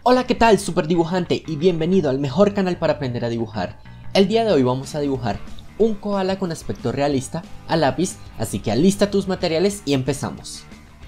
Hola, ¿qué tal, super dibujante? Y bienvenido al mejor canal para aprender a dibujar. El día de hoy vamos a dibujar un koala con aspecto realista a lápiz, así que alista tus materiales y empezamos.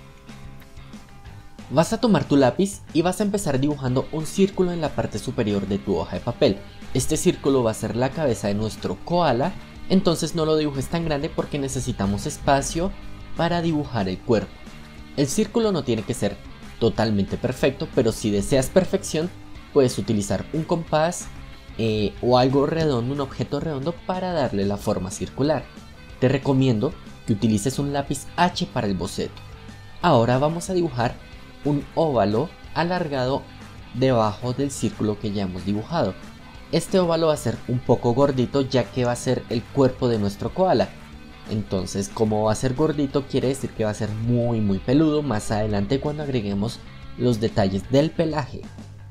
Vas a tomar tu lápiz y vas a empezar dibujando un círculo en la parte superior de tu hoja de papel. Este círculo va a ser la cabeza de nuestro koala, entonces no lo dibujes tan grande porque necesitamos espacio para dibujar el cuerpo. El círculo no tiene que ser totalmente perfecto, pero si deseas perfección puedes utilizar un compás o algo redondo, un objeto redondo para darle la forma circular. Te recomiendo que utilices un lápiz H para el boceto. Ahora vamos a dibujar un óvalo alargado debajo del círculo que ya hemos dibujado. Este óvalo va a ser un poco gordito ya que va a ser el cuerpo de nuestro koala. Entonces, como va a ser gordito, quiere decir que va a ser muy peludo más adelante cuando agreguemos los detalles del pelaje.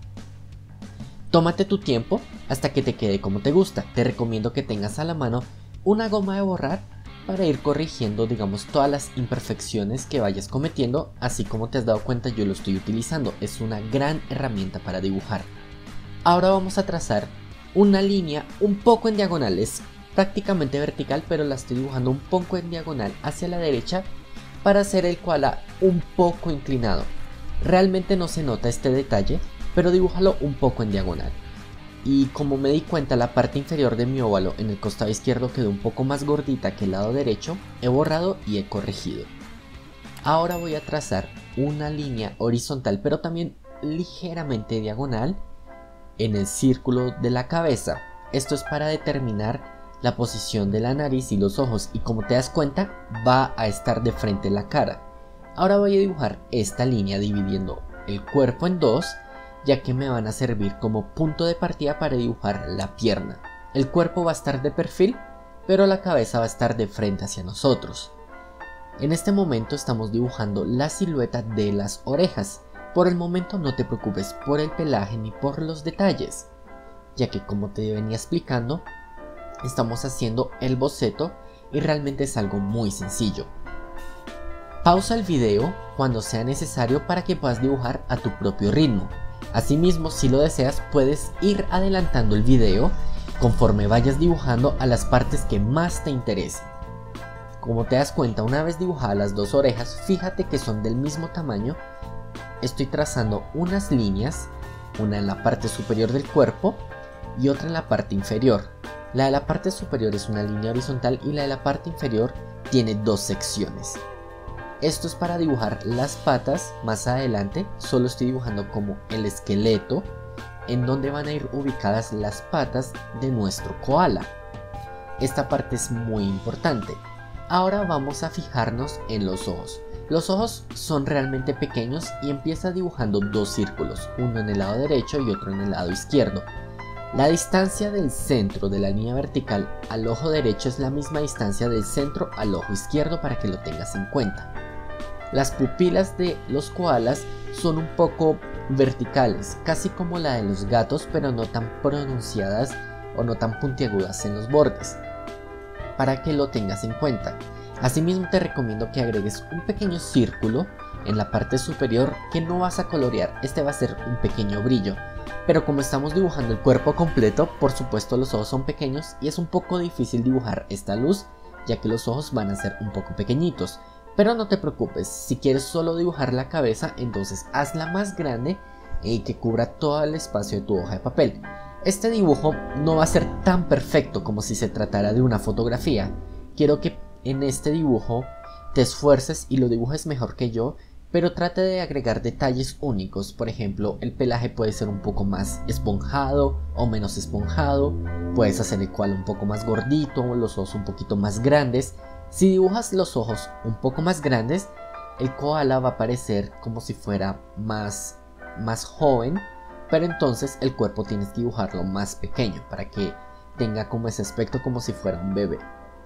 Tómate tu tiempo hasta que te quede como te gusta. Te recomiendo que tengas a la mano una goma de borrar para ir corrigiendo, digamos, todas las imperfecciones que vayas cometiendo. Así como te has dado cuenta, yo lo estoy utilizando. Es una gran herramienta para dibujar. Ahora vamos a trazar una línea un poco en diagonales, prácticamente vertical, pero la estoy dibujando un poco en diagonal hacia la derecha para hacer el koala un poco inclinado. Realmente no se nota este detalle, pero dibújalo un poco en diagonal. Y como me di cuenta, la parte inferior de mi óvalo en el costado izquierdo quedó un poco más gordita que el lado derecho, he borrado y he corregido. Ahora voy a trazar una línea horizontal, pero también ligeramente diagonal en el círculo de la cabeza. Esto es para determinar la posición de la nariz y los ojos, y como te das cuenta va a estar de frente la cara. Ahora voy a dibujar esta línea dividiendo el cuerpo en dos, ya que me van a servir como punto de partida para dibujar la pierna. El cuerpo va a estar de perfil, pero la cabeza va a estar de frente hacia nosotros. En este momento estamos dibujando la silueta de las orejas. Por el momento no te preocupes por el pelaje ni por los detalles, ya que como te venía explicando, estamos haciendo el boceto y realmente es algo muy sencillo. Pausa el video cuando sea necesario para que puedas dibujar a tu propio ritmo. Asimismo, si lo deseas, puedes ir adelantando el video conforme vayas dibujando a las partes que más te interesen. Como te das cuenta, una vez dibujadas las dos orejas, fíjate que son del mismo tamaño. Estoy trazando unas líneas, una en la parte superior del cuerpo y otra en la parte inferior. La de la parte superior es una línea horizontal y la de la parte inferior tiene dos secciones. Esto es para dibujar las patas. Más adelante solo estoy dibujando como el esqueleto en donde van a ir ubicadas las patas de nuestro koala. Esta parte es muy importante. Ahora vamos a fijarnos en los ojos. Los ojos son realmente pequeños y empieza dibujando dos círculos, uno en el lado derecho y otro en el lado izquierdo. La distancia del centro de la línea vertical al ojo derecho es la misma distancia del centro al ojo izquierdo, para que lo tengas en cuenta. Las pupilas de los koalas son un poco verticales, casi como la de los gatos, pero no tan pronunciadas o no tan puntiagudas en los bordes, para que lo tengas en cuenta. Asimismo, te recomiendo que agregues un pequeño círculo en la parte superior que no vas a colorear. Este va a ser un pequeño brillo. Pero como estamos dibujando el cuerpo completo, por supuesto los ojos son pequeños y es un poco difícil dibujar esta luz, ya que los ojos van a ser un poco pequeñitos. Pero no te preocupes, si quieres solo dibujar la cabeza, entonces hazla más grande y que cubra todo el espacio de tu hoja de papel. Este dibujo no va a ser tan perfecto como si se tratara de una fotografía. Quiero que en este dibujo te esfuerces y lo dibujes mejor que yo, pero trate de agregar detalles únicos. Por ejemplo, el pelaje puede ser un poco más esponjado o menos esponjado. Puedes hacer el koala un poco más gordito, los ojos un poquito más grandes. Si dibujas los ojos un poco más grandes, el koala va a parecer como si fuera más joven, pero entonces el cuerpo tienes que dibujarlo más pequeño para que tenga como ese aspecto como si fuera un bebé.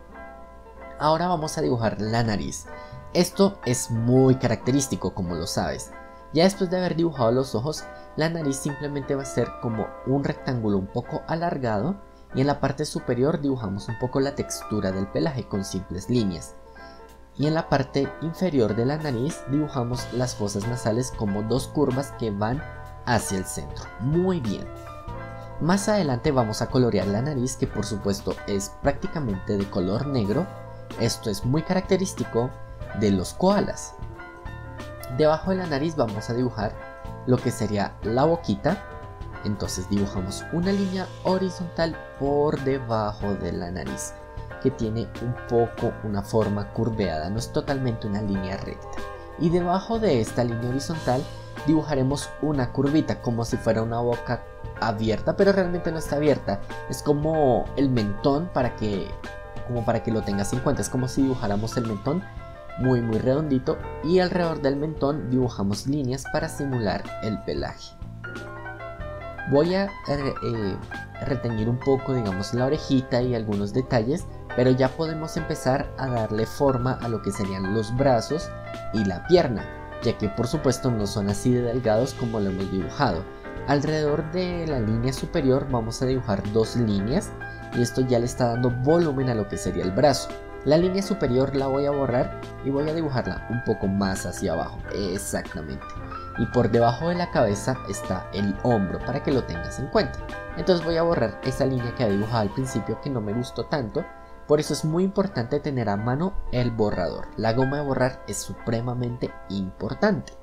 Ahora vamos a dibujar la nariz. Esto es muy característico, como lo sabes. Ya después de haber dibujado los ojos, la nariz simplemente va a ser como un rectángulo un poco alargado, y en la parte superior dibujamos un poco la textura del pelaje con simples líneas. Y en la parte inferior de la nariz dibujamos las fosas nasales como dos curvas que van hacia el centro. Muy bien. Más adelante vamos a colorear la nariz, que por supuesto es prácticamente de color negro. Esto es muy característico de los koalas. Debajo de la nariz vamos a dibujar lo que sería la boquita. Entonces dibujamos una línea horizontal por debajo de la nariz, que tiene un poco una forma curveada, no es totalmente una línea recta. Y debajo de esta línea horizontal dibujaremos una curvita, como si fuera una boca abierta, pero realmente no está abierta. Es como el mentón, para que lo tengas en cuenta. Es como si dibujáramos el mentón muy redondito, y alrededor del mentón dibujamos líneas para simular el pelaje. Voy a retener un poco, digamos, la orejita y algunos detalles, pero ya podemos empezar a darle forma a lo que serían los brazos y la pierna, ya que por supuesto no son así de delgados como lo hemos dibujado. Alrededor de la línea superior vamos a dibujar dos líneas, y esto ya le está dando volumen a lo que sería el brazo. La línea superior la voy a borrar y voy a dibujarla un poco más hacia abajo, exactamente. Y por debajo de la cabeza está el hombro, para que lo tengas en cuenta. Entonces voy a borrar esa línea que había dibujado al principio, que no me gustó tanto. Por eso es muy importante tener a mano el borrador. La goma de borrar es supremamente importante.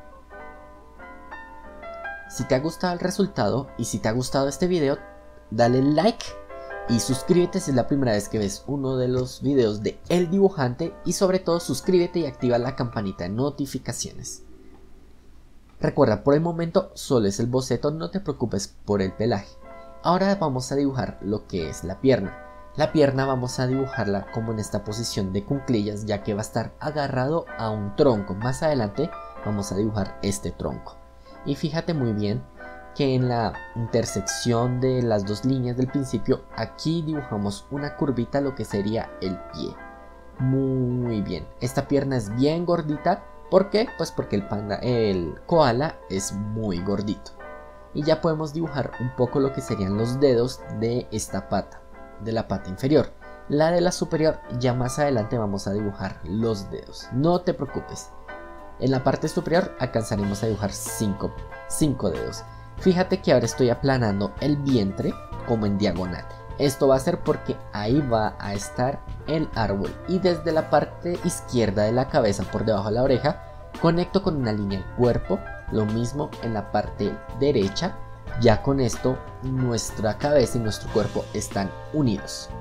Si te ha gustado el resultado y si te ha gustado este video, dale like y suscríbete si es la primera vez que ves uno de los videos de El Dibujante, y sobre todo suscríbete y activa la campanita de notificaciones. Recuerda, por el momento solo es el boceto, no te preocupes por el pelaje. Ahora vamos a dibujar lo que es la pierna. La pierna vamos a dibujarla como en esta posición de cuclillas, ya que va a estar agarrado a un tronco. Más adelante vamos a dibujar este tronco. Y fíjate muy bien que en la intersección de las dos líneas del principio, aquí dibujamos una curvita, lo que sería el pie. Muy bien, esta pierna es bien gordita. ¿Por qué? Pues porque el koala es muy gordito. Y ya podemos dibujar un poco lo que serían los dedos de esta pata, de la pata inferior. La de la superior ya más adelante vamos a dibujar los dedos, no te preocupes. En la parte superior alcanzaremos a dibujar 5 dedos. Fíjate que ahora estoy aplanando el vientre como en diagonal. Esto va a ser porque ahí va a estar el árbol, y desde la parte izquierda de la cabeza, por debajo de la oreja, conecto con una línea el cuerpo. Lo mismo en la parte derecha. Ya con esto nuestra cabeza y nuestro cuerpo están unidos.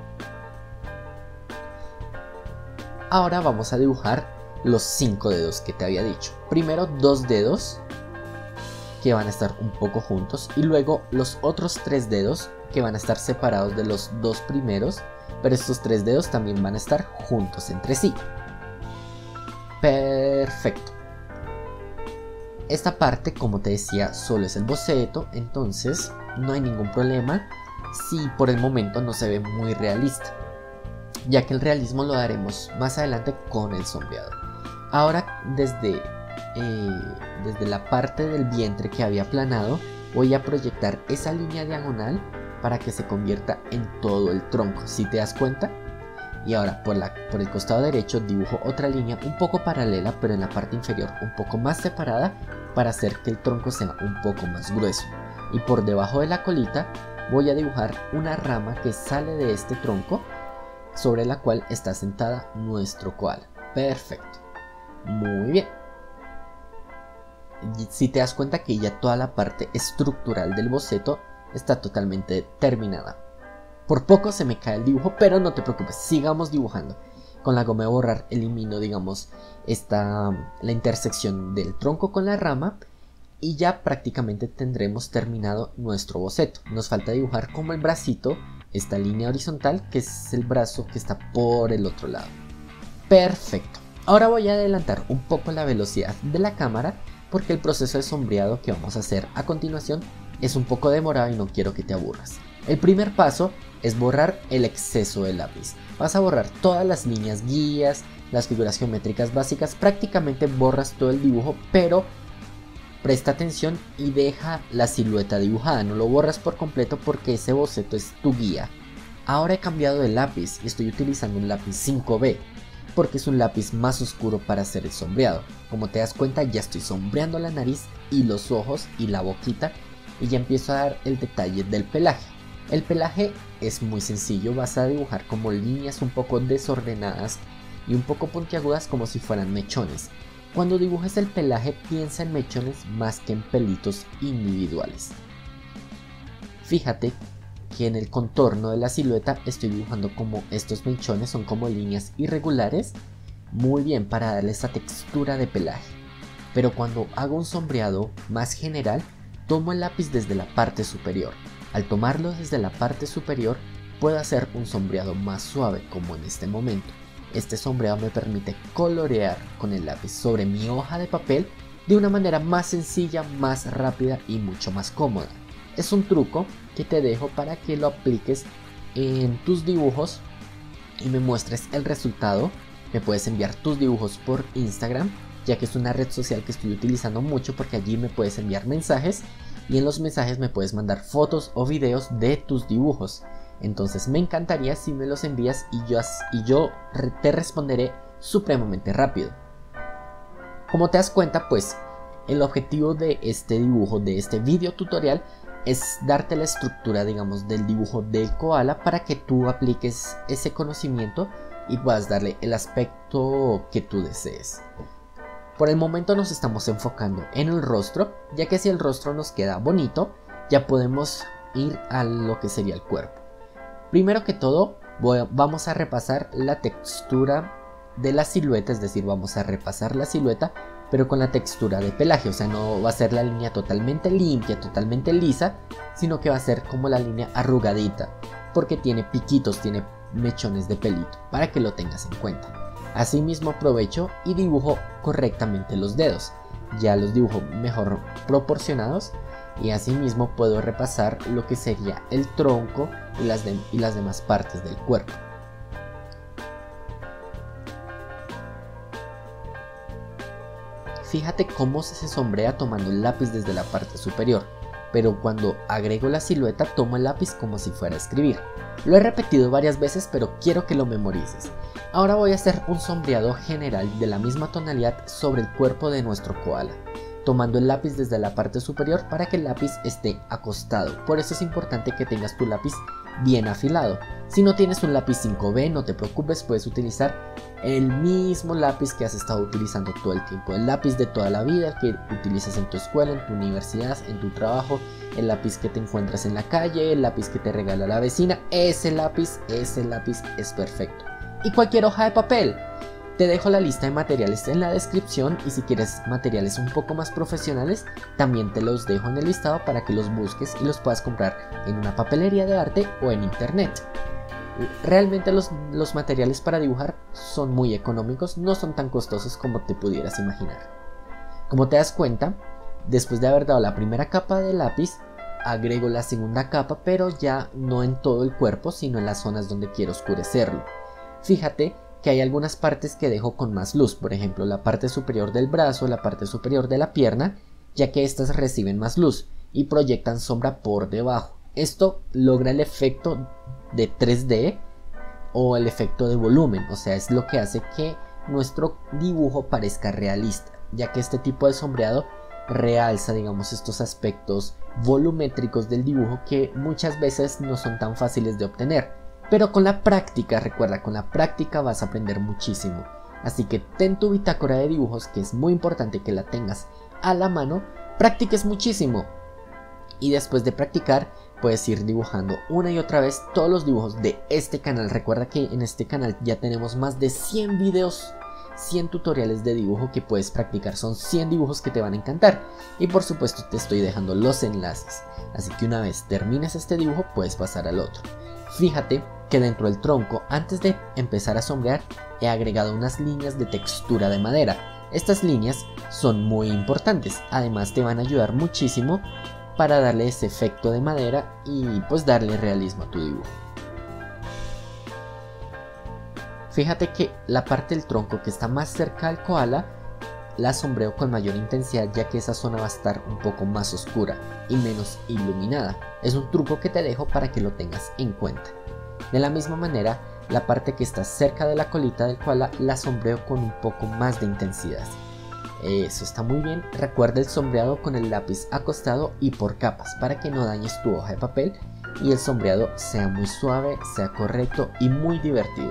Ahora vamos a dibujar los 5 dedos que te había dicho. Primero 2 dedos que van a estar un poco juntos, y luego los otros 3 dedos que van a estar separados de los 2 primeros, pero estos 3 dedos también van a estar juntos entre sí. Perfecto. Esta parte, como te decía, solo es el boceto, entonces no hay ningún problema si por el momento no se ve muy realista, ya que el realismo lo daremos más adelante con el sombreado. Ahora desde la parte del vientre que había aplanado, voy a proyectar esa línea diagonal para que se convierta en todo el tronco, si te das cuenta. Y ahora por el costado derecho dibujo otra línea un poco paralela, pero en la parte inferior un poco más separada, para hacer que el tronco sea un poco más grueso. Y por debajo de la colita voy a dibujar una rama que sale de este tronco, sobre la cual está sentada nuestro koala. Perfecto. Muy bien. Si te das cuenta que ya toda la parte estructural del boceto está totalmente terminada. Por poco se me cae el dibujo, pero no te preocupes, sigamos dibujando. Con la goma de borrar elimino, digamos, la intersección del tronco con la rama, y ya prácticamente tendremos terminado nuestro boceto. Nos falta dibujar como el bracito, esta línea horizontal, que es el brazo que está por el otro lado. Perfecto. Ahora voy a adelantar un poco la velocidad de la cámara, porque el proceso de sombreado que vamos a hacer a continuación es un poco demorado y no quiero que te aburras. El primer paso es borrar el exceso de lápiz. Vas a borrar todas las líneas guías, las figuras geométricas básicas, prácticamente borras todo el dibujo, pero presta atención y deja la silueta dibujada, no lo borras por completo porque ese boceto es tu guía. Ahora he cambiado de lápiz y estoy utilizando un lápiz 5B. porque es un lápiz más oscuro para hacer el sombreado. Como te das cuenta, ya estoy sombreando la nariz y los ojos y la boquita, y ya empiezo a dar el detalle del pelaje. El pelaje es muy sencillo, vas a dibujar como líneas un poco desordenadas y un poco puntiagudas como si fueran mechones. Cuando dibujes el pelaje, piensa en mechones más que en pelitos individuales. Fíjate que en el contorno de la silueta estoy dibujando como estos mechones son como líneas irregulares, muy bien para darle esa textura de pelaje. Pero cuando hago un sombreado más general, tomo el lápiz desde la parte superior. Al tomarlo desde la parte superior, puedo hacer un sombreado más suave, como en este momento. Este sombreado me permite colorear con el lápiz sobre mi hoja de papel de una manera más sencilla, más rápida y mucho más cómoda. Es un truco que te dejo para que lo apliques en tus dibujos y me muestres el resultado. Me puedes enviar tus dibujos por Instagram, ya que es una red social que estoy utilizando mucho porque allí me puedes enviar mensajes y en los mensajes me puedes mandar fotos o videos de tus dibujos. Entonces me encantaría si me los envías y yo te responderé supremamente rápido. Como te das cuenta, pues el objetivo de este dibujo, de este video tutorial, es darte la estructura, digamos, del dibujo del koala para que tú apliques ese conocimiento y puedas darle el aspecto que tú desees. Por el momento nos estamos enfocando en el rostro, ya que si el rostro nos queda bonito, ya podemos ir a lo que sería el cuerpo. Primero que todo, vamos a repasar la textura de la silueta, es decir, vamos a repasar la silueta, pero con la textura de pelaje, o sea, no va a ser la línea totalmente limpia, totalmente lisa, sino que va a ser como la línea arrugadita, porque tiene piquitos, tiene mechones de pelito, para que lo tengas en cuenta. Asimismo aprovecho y dibujo correctamente los dedos, ya los dibujo mejor proporcionados y asimismo puedo repasar lo que sería el tronco y las demás partes del cuerpo. Fíjate cómo se sombrea tomando el lápiz desde la parte superior, pero cuando agrego la silueta tomo el lápiz como si fuera a escribir. Lo he repetido varias veces, pero quiero que lo memorices. Ahora voy a hacer un sombreado general de la misma tonalidad sobre el cuerpo de nuestro koala, tomando el lápiz desde la parte superior para que el lápiz esté acostado. Por eso es importante que tengas tu lápiz bien afilado. Si no tienes un lápiz 5B, no te preocupes, puedes utilizar el mismo lápiz que has estado utilizando todo el tiempo, el lápiz de toda la vida que utilizas en tu escuela, en tu universidad, en tu trabajo, el lápiz que te encuentras en la calle, el lápiz que te regala la vecina. Ese lápiz es perfecto. Y cualquier hoja de papel. Te dejo la lista de materiales en la descripción y si quieres materiales un poco más profesionales también te los dejo en el listado para que los busques y los puedas comprar en una papelería de arte o en internet. Realmente los materiales para dibujar son muy económicos, no son tan costosos como te pudieras imaginar. Como te das cuenta, después de haber dado la primera capa de lápiz, agrego la segunda capa, pero ya no en todo el cuerpo, sino en las zonas donde quiero oscurecerlo. Fíjate que hay algunas partes que dejo con más luz, por ejemplo la parte superior del brazo, la parte superior de la pierna, ya que estas reciben más luz y proyectan sombra por debajo. Esto logra el efecto de 3D o el efecto de volumen, o sea, es lo que hace que nuestro dibujo parezca realista, ya que este tipo de sombreado realza, digamos, estos aspectos volumétricos del dibujo que muchas veces no son tan fáciles de obtener. Pero con la práctica, recuerda, con la práctica vas a aprender muchísimo. Así que ten tu bitácora de dibujos, que es muy importante que la tengas a la mano, practiques muchísimo. Y después de practicar, puedes ir dibujando una y otra vez todos los dibujos de este canal. Recuerda que en este canal ya tenemos más de 100 videos, 100 tutoriales de dibujo que puedes practicar. Son 100 dibujos que te van a encantar. Y por supuesto te estoy dejando los enlaces. Así que una vez termines este dibujo, puedes pasar al otro. Fíjate que dentro del tronco, antes de empezar a sombrear, he agregado unas líneas de textura de madera. Estas líneas son muy importantes, además te van a ayudar muchísimo para darle ese efecto de madera y pues darle realismo a tu dibujo. Fíjate que la parte del tronco que está más cerca al koala la sombreo con mayor intensidad, ya que esa zona va a estar un poco más oscura y menos iluminada. Es un truco que te dejo para que lo tengas en cuenta. De la misma manera, la parte que está cerca de la colita del koala la sombreo con un poco más de intensidad. Eso está muy bien. Recuerda el sombreado con el lápiz acostado y por capas para que no dañes tu hoja de papel y el sombreado sea muy suave, sea correcto y muy divertido.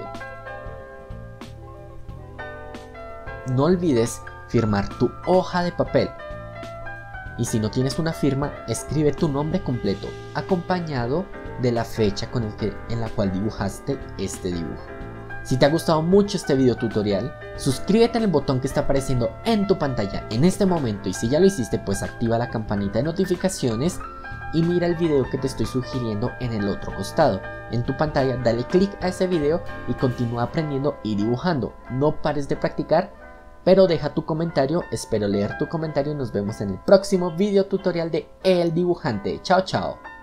No olvides firmar tu hoja de papel. Y si no tienes una firma, escribe tu nombre completo acompañado de la fecha en la cual dibujaste este dibujo. Si te ha gustado mucho este video tutorial, suscríbete en el botón que está apareciendo en tu pantalla en este momento, y si ya lo hiciste, pues activa la campanita de notificaciones y mira el video que te estoy sugiriendo en el otro costado. En tu pantalla dale clic a ese video y continúa aprendiendo y dibujando. No pares de practicar, pero deja tu comentario, espero leer tu comentario y nos vemos en el próximo video tutorial de El Dibujante. Chao, chao.